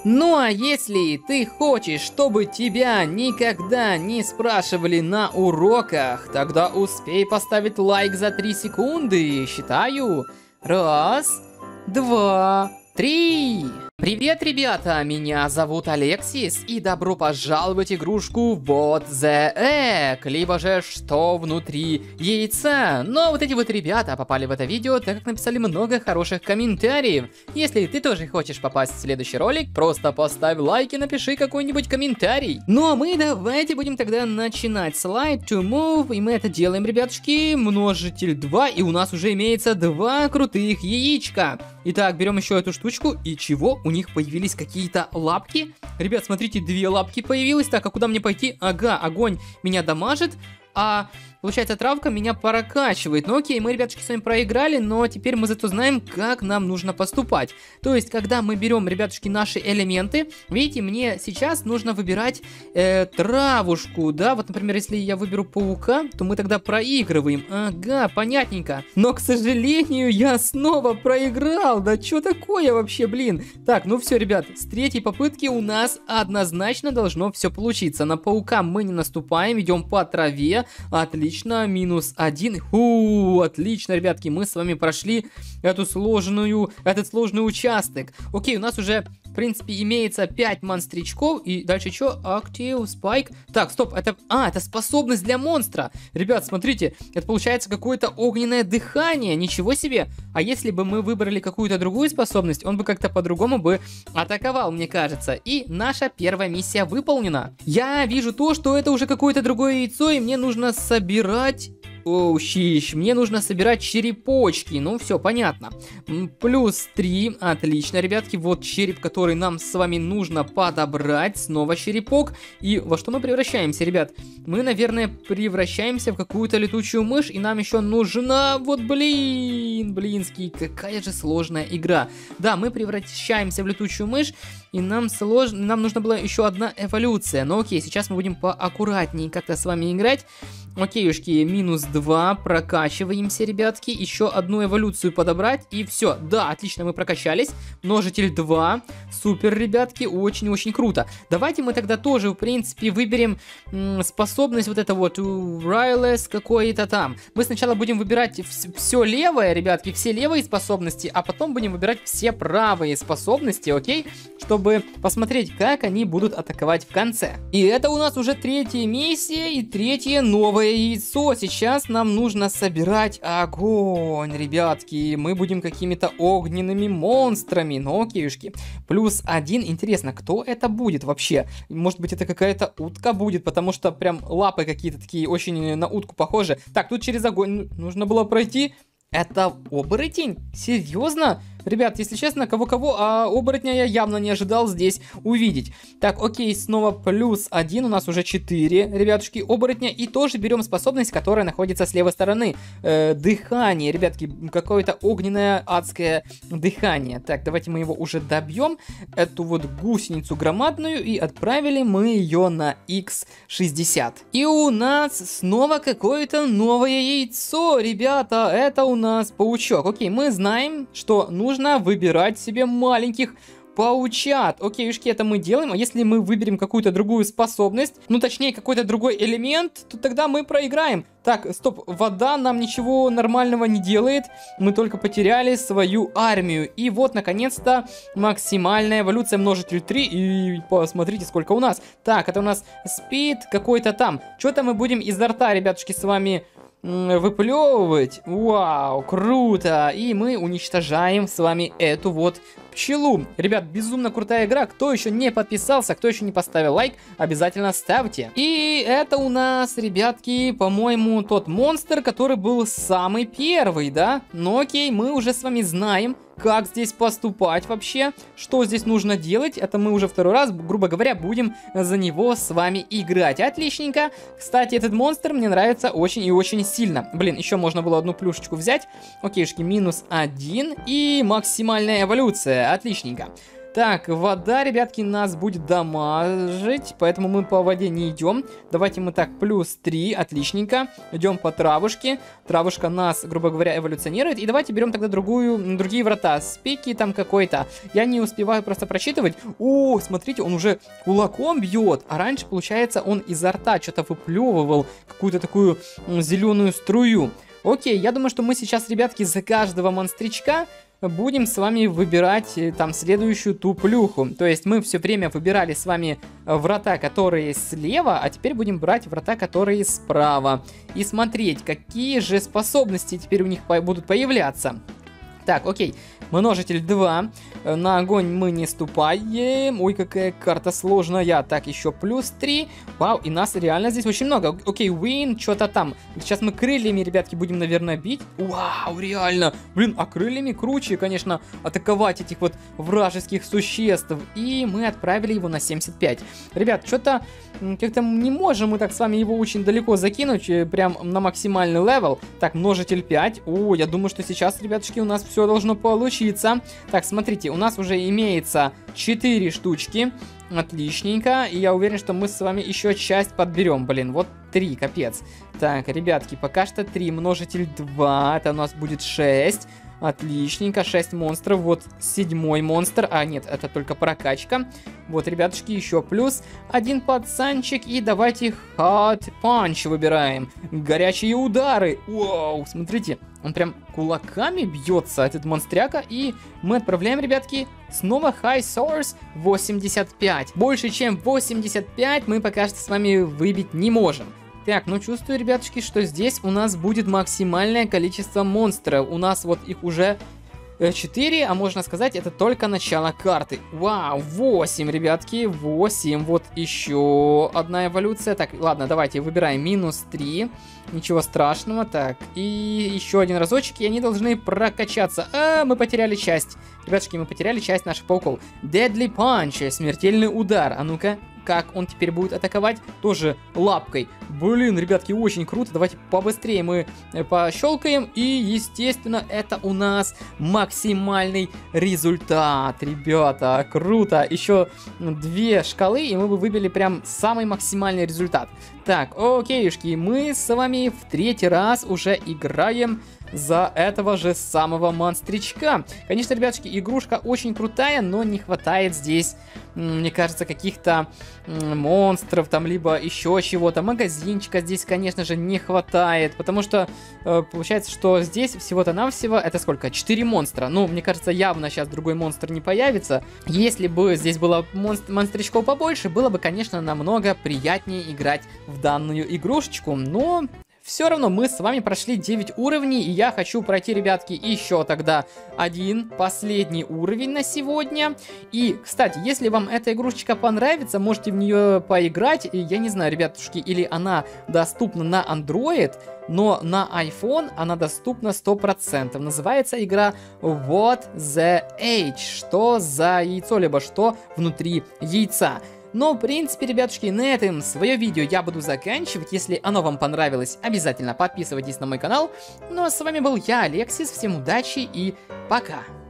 Ну а если ты хочешь, чтобы тебя никогда не спрашивали на уроках, тогда успей поставить лайк за 3 секунды. Считаю. Раз, два, три. Привет, ребята, меня зовут Алексис, и добро пожаловать в игрушку What the Egg, либо же что внутри яйца. Но вот эти вот ребята попали в это видео, так как написали много хороших комментариев. Если ты тоже хочешь попасть в следующий ролик, просто поставь лайк и напиши какой-нибудь комментарий. Ну а мы давайте будем тогда начинать. Slide to move, и мы это делаем, ребятушки, множитель 2, и у нас уже имеется 2 крутых яичка. Итак, берем еще эту штучку, и чего? У них появились какие-то лапки. Ребят, смотрите, 2 лапки появилось. Так, а куда мне пойти? Ага, огонь меня дамажит, а получается травка меня прокачивает. Ну окей, мы, ребятушки, с вами проиграли, но теперь мы зато знаем, как нам нужно поступать. То есть, когда мы берем, ребятушки, наши элементы, видите, мне сейчас нужно выбирать травушку, да, вот, например, если я выберу паука, то мы тогда проигрываем. Ага, понятненько. Но, к сожалению, я снова проиграл. Да что такое вообще, блин? Так, ну все, ребят, с 3-й попытки у нас однозначно должно все получиться. На паука мы не наступаем, идем по траве. Отлично. -1. Отлично, ребятки, мы с вами прошли этот сложный участок. Окей, у нас уже, в принципе, имеется 5 монстричков. И дальше что? Active Spike. Так, стоп, это способность для монстра. Ребят, смотрите, это получается какое-то огненное дыхание. Ничего себе. А если бы мы выбрали какую-то другую способность, он бы как-то по-другому бы атаковал, мне кажется. И наша первая миссия выполнена. Я вижу то, что это уже какое-то другое яйцо, и мне нужно собирать... мне нужно собирать черепочки. Ну, все, понятно. +3. Отлично, ребятки. Вот череп, который нам с вами нужно подобрать. Снова черепок. И во что мы превращаемся, ребят? Мы, наверное, превращаемся в какую-то летучую мышь. И нам еще нужна... Вот, блинский. Какая же сложная игра. Да, мы превращаемся в летучую мышь. И нам нужна была еще одна эволюция. Но окей, сейчас мы будем поаккуратнее как-то с вами играть. Окейушки, -2, прокачиваемся, ребятки. Еще одну эволюцию подобрать, и все. Да, отлично, мы прокачались. Множитель 2. Супер, ребятки, очень-очень круто. Давайте мы тогда тоже, в принципе, выберем способность вот это вот Wireless какой-то там. Мы сначала будем выбирать все левое, ребятки, все левые способности, а потом будем выбирать все правые способности, окей? Чтобы посмотреть, как они будут атаковать в конце. И это у нас уже 3-я миссия и 3-е новое яйцо. Сейчас нам нужно собирать огонь, ребятки. Мы будем какими-то огненными монстрами. Ну окейушки. +1. Интересно, кто это будет вообще? Может быть, это какая-то утка будет, потому что прям лапы какие-то такие очень на утку похожи. Так, тут через огонь нужно было пройти. Это оборотень? Серьезно? Ребят, если честно, кого-кого, а оборотня я явно не ожидал здесь увидеть. Так, окей, снова +1, у нас уже 4, ребятушки, оборотня. И тоже берем способность, которая находится с левой стороны. Дыхание, ребятки, какое-то огненное адское дыхание. Так, давайте мы его уже добьем. Эту вот гусеницу громадную, и отправили мы ее на X60. И у нас снова какое-то новое яйцо, ребята. Это у нас паучок. Окей, мы знаем, что нужно выбирать себе маленьких паучат. Окейушки, это мы делаем. А если мы выберем какую-то другую способность, ну точнее какой-то другой элемент, то тогда мы проиграем. Так, стоп, вода нам ничего нормального не делает. Мы только потеряли свою армию. И вот, наконец-то, максимальная эволюция множитель 3. И посмотрите, сколько у нас. Так, это у нас спид какой-то там. Что-то мы будем изо рта, ребятушки, с вами выплевывать. Вау, круто. И мы уничтожаем с вами эту вот пчелу. Ребят, безумно крутая игра. Кто еще не подписался, кто еще не поставил лайк, обязательно ставьте. И это у нас, ребятки, по-моему, тот монстр, который был самый первый, да? Ну окей, мы уже с вами знаем, как здесь поступать вообще, что здесь нужно делать. Это мы уже второй раз, грубо говоря, будем за него с вами играть. Отличненько. Кстати, этот монстр мне нравится очень и очень сильно. Блин, еще можно было одну плюшечку взять. Окейшки, -1 и максимальная эволюция. Отличненько. Так, вода, ребятки, нас будет дамажить, поэтому мы по воде не идем. Давайте мы так, плюс 3, отличненько. Идем по травушке. Травушка нас, грубо говоря, эволюционирует. И давайте берем тогда другие врата. Спики там какой-то. Я не успеваю просто прочитывать. О, смотрите, он уже кулаком бьет. А раньше, получается, он изо рта что-то выплевывал. Какую-то такую зеленую струю. Окей, я думаю, что мы сейчас, ребятки, за каждого монстричка будем с вами выбирать там следующую туплюху. То есть мы все время выбирали с вами врата, которые слева, а теперь будем брать врата, которые справа. И смотреть, какие же способности теперь у них будут появляться. Так, окей, множитель 2. На огонь мы не ступаем. Ой, какая карта сложная. Так, еще плюс 3. Вау, и нас реально здесь очень много. Окей, win, что-то там. Сейчас мы крыльями, ребятки, будем, наверное, бить. Вау, реально. Блин, а крыльями круче, конечно, атаковать этих вот вражеских существ. И мы отправили его на 75. Ребят, что-то как-то не можем мы так с вами его очень далеко закинуть. Прям на максимальный левел. Так, множитель 5. О, я думаю, что сейчас, ребятушки, у нас все должно получиться. Так, смотрите, у нас уже имеется 4 штучки. Отличненько. И я уверен, что мы с вами еще часть подберем. Блин, вот 3, капец. Так, ребятки, пока что 3, множитель 2. Это у нас будет 6. Отличненько, 6 монстров. Вот 7-й монстр. А, нет, это только прокачка. Вот, ребятушки, еще плюс 1 пацанчик. И давайте Hot Punch выбираем. Горячие удары. Вау, смотрите. Он прям кулаками бьется, этот монстряка. И мы отправляем, ребятки, снова High Source 85. Больше, чем 85 мы пока что с вами выбить не можем. Так, ну чувствую, ребятушки, что здесь у нас будет максимальное количество монстров. У нас вот их уже 4, а можно сказать, это только начало карты. Вау, 8, ребятки, 8. Вот еще одна эволюция. Так, ладно, давайте выбираем минус 3. Ничего страшного. Так, и еще один разочек, и они должны прокачаться. А, мы потеряли часть. Ребятушки, мы потеряли часть наших пауков. Deadly Punch, смертельный удар. А ну-ка. Как он теперь будет атаковать? Тоже лапкой. Блин, ребятки, очень круто. Давайте побыстрее мы пощелкаем. И, естественно, это у нас максимальный результат. Ребята, круто. Еще 2 шкалы, и мы бы выбили прям самый максимальный результат. Так, окейшки, мы с вами в 3-й раз уже играем за этого же самого монстричка. Конечно, ребятушки, игрушка очень крутая, но не хватает здесь, мне кажется, каких-то монстров, там, либо еще чего-то. Магазинчика здесь, конечно же, не хватает, потому что получается, что здесь всего-то навсего, это сколько? 4 монстра. Ну, мне кажется, явно сейчас другой монстр не появится. Если бы здесь было монстричков побольше, было бы, конечно, намного приятнее играть в данную игрушечку, но все равно мы с вами прошли 9 уровней, и я хочу пройти, ребятки, еще тогда один последний уровень на сегодня. И, кстати, если вам эта игрушечка понравится, можете в нее поиграть. И, я не знаю, ребятушки, или она доступна на Android, но на iPhone она доступна 100%. Называется игра What the H, что за яйцо, либо что внутри яйца. Но, в принципе, ребятушки, на этом свое видео я буду заканчивать. Если оно вам понравилось, обязательно подписывайтесь на мой канал. Ну а с вами был я, Алексис. Всем удачи и пока!